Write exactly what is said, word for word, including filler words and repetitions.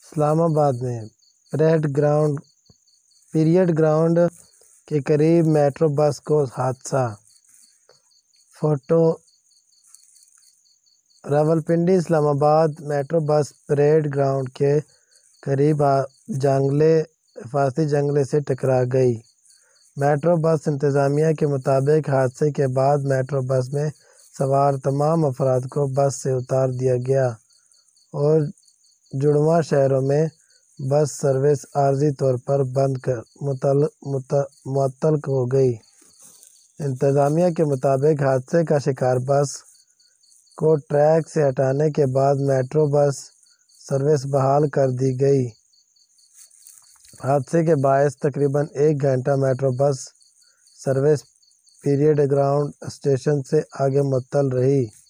इस्लामाबाद में parade ground period ground के करीब मेट्रो बस को हादसा। Photo Rawalpindi Islamabad metro bus parade ground के करीब जंगले हिफाजती जंगले से टकरा गई। मेट्रो बस इंतज़ामिया के मुताबिक हादसे के बाद मेट्रो बस में सवार तमाम अफराद को बस से उतार दिया गया और जुड़वां शहरों में बस सर्विस आर्जी तौर पर बंद कर मुतल, मुत, मुअत्तल हो गई। इंतज़ामिया के मुताबिक हादसे का शिकार बस को ट्रैक से हटाने के बाद मेट्रो बस सर्विस बहाल कर दी गई। हादसे के बायस तकरीबन एक घंटा metro bus service period ground station से आगे मुअत्तल रही।